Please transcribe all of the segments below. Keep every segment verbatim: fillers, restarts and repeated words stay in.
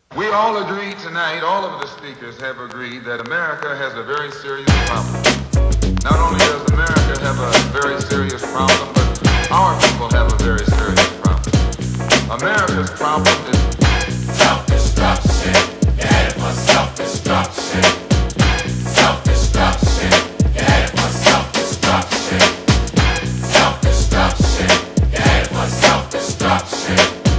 We all agree tonight, all of the speakers have agreed that America has a very serious problem. Not only does America have a very serious problem, but our people have a very serious problem. America's problem is self-destruction. You're headed for self-destruction. Self-destruction. You're headed for self-destruction. Self-destruction. You're headed for self-destruction.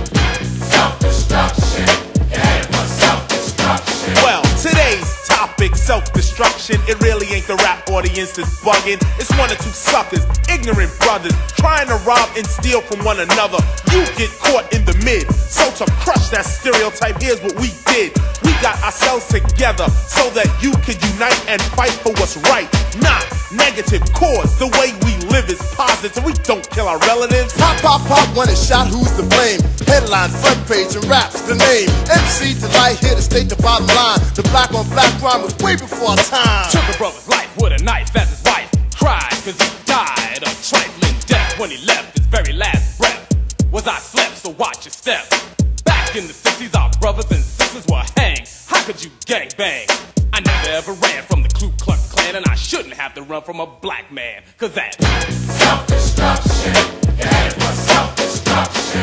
Self-destruction. You're headed for self-destruction. Well, today's topic, self-destruction. It really ain't the rap audience that's bugging. It's one or two suckers, ignorant brothers, trying to rob and steal from one another. You get caught in the mid. So to crush that stereotype, here's what we did. We got ourselves together so that you could unite and fight for what's right, not negative cause. The way we live is positive. We don't kill our relatives. Pop, pop, pop, when it's shot, who's to blame? Headline, front page, and rap's the name. M C Delight here to state the bottom line. The black on black crime was way before our time. Took a brother's life with a knife as his wife cried, cause he died a trifling death when he left his very last breath. Was I slept, so watch your step. Back in the sixties, our brothers and sisters were hanged. How could you gang bang? I never ever ran from the Ku Klux Klan, and I shouldn't have to run from a black man, cause that's self-destruction. You're headed for self-destruction.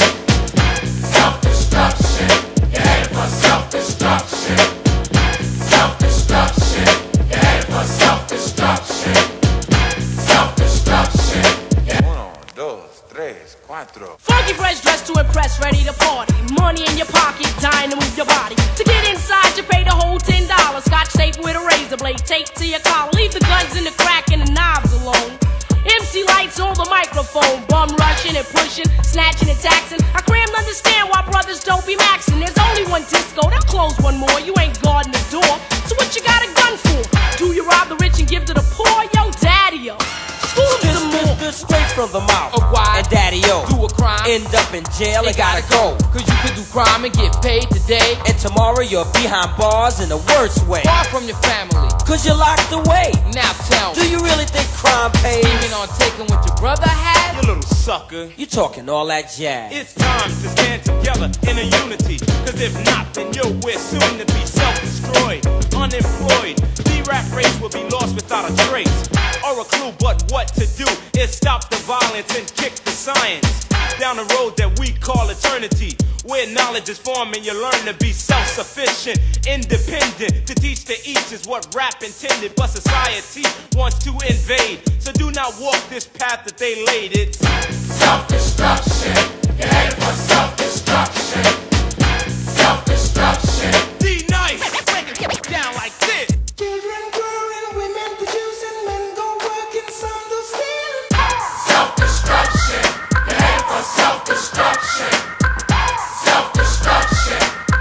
Self-destruction. You're headed for self-destruction. Self-destruction. You're headed for self-destruction. Self-destruction. Uno, dos, tres, cuatro. Funky fresh dressed to impress, ready to party. Money in your pocket, dying to move your body. To get inside, you pay the whole ten dollars. Scotch tape with a razor blade taped to your collar. Leave the guns in the crack and the knobs alone. M C Lights on the microphone, bum rushing and pushing, snatching and taxing. I crammed understand why brothers don't be maxing. There's only one disco, they'll close one more. You ain't guarding the door, so what you got a gun for? Do you rob the rich and give to the poor? Yo, daddy-o, school This, some this, more. this straight from the mouth Of why? and daddy-o Do a crime, end up in jail and it gotta go. Cause you could do crime and get paid today. And tomorrow you're behind bars in the worst way. Far from your family, Cause you're locked away. now tell Do me, you really think crime pays? scheming on taking what your brother had? You little sucker. You talking all that jazz. It's time to stand together in a unity. Cause if not, then yo, we're soon to be self-destroyed, unemployed. The rap race will be lost without a trace or a clue, but what to do is stop the violence and kick the science down the road that we call eternity, where knowledge is formed and you learn to be self-sufficient, independent. To teach to each is what rap intended, but society wants to invade. So do not walk this path that they laid. It's self-destruction. You're headed for self-destruction. Self-destruction. D-Nice, break it down like this. Children growing, women producing, men go working, some do stealing. Self-destruction. You're headed for self-destruction. Self-destruction.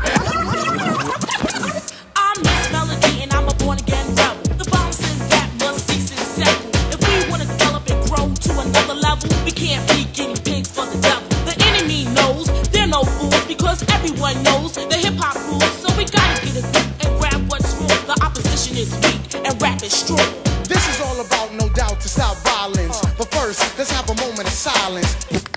I'm Miss Melody and I'm a born-again rebel. The bounce and rap must cease and settle. If we want to develop and grow to another level, we can't be guinea pigs for the devil. The enemy knows they're no fools because everyone knows the hip-hop rules. So we gotta get a grip and grab what's wrong. The opposition is weak and rap is strong. This is all about, no doubt, to stop violence. But first, let's have a moment of silence.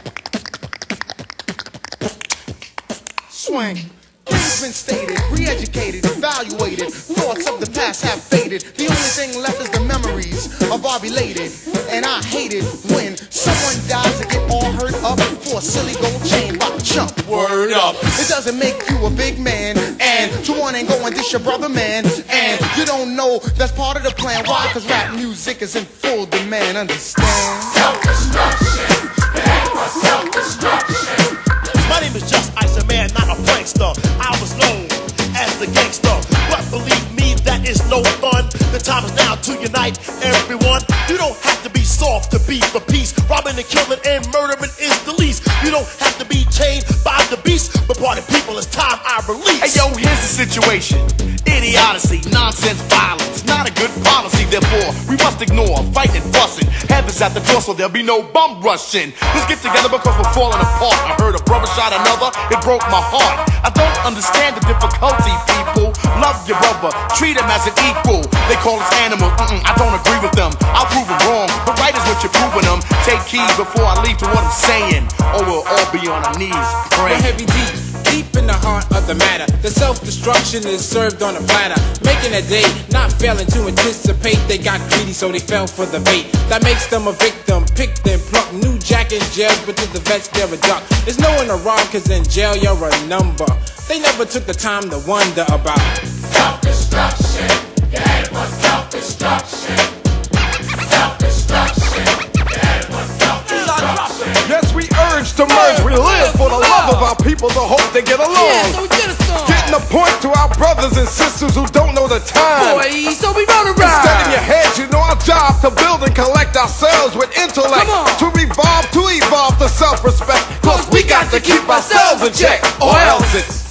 Swing. Things been stated, re-educated, evaluated. Thoughts of the past have faded. The only thing left is the memories of our belated. And I hate it when someone dies to get all hurt up for a silly gold chain by chump. Word up. It doesn't make you a big man. And to one ain't go and dish your brother, man. And you don't know that's part of the plan. Why? Cause rap music is in full demand. Understand? Self-destruction. You're headed for self-destruction. My name is Just Ice, a man, not a prankster. I was known as the gangster, but believe me, that is no fun. The time is now to unite everyone. You don't have to be soft to be for peace. Robbing and killing and murdering is the least. You don't have to be chained by the beast, but party people, it's time I release. Hey yo, here's the situation. Idiocy, nonsense, violence, not a good policy. Therefore, we must ignore fighting and fussing. Heaven's at the door, so there'll be no bum rushing. Let's get together because we're falling apart. I heard a brother shot another, it broke my heart. I don't understand the difficulty, people. Love your brother, treat him as an equal. They call us animals, mm-mm, I don't agree with them. I'll prove them wrong, but right is what you're proving them. Take heed before I leave to what I'm saying, or we'll all be on our knees praying. Heavy deep, deep in the heart of the matter. The self-destruction is served on a platter, making a day, not failing to anticipate. They got greedy, so they fell for the bait. That makes them a victim, picked and plucked. New jack in jail, but to the vets they're a duck. There's no one to rob, cause in jail you're a number. They never took the time to wonder about self-destruction. You're headed for self-destruction. Self-destruction. You're headed for self-destruction. Yes, we urge to merge. We live for the love of our people, the hope they get along. Yeah, so we get a song. Getting the point to our brothers and sisters who don't know the time. Boy, so we run around. Instead in your heads, you know our job to build and collect ourselves with intellect. To revolve, to evolve to self-respect. Cause we got to keep ourselves in check, or else it's